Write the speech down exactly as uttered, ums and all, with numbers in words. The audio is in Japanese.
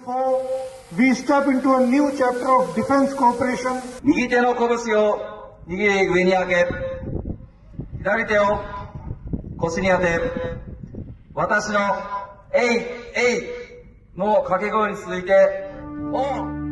four, we step into a new chapter of defense cooperation. 右手の拳を握り上に上げ、左手を腰に当て、私のえいえいの掛け声に続いて、おう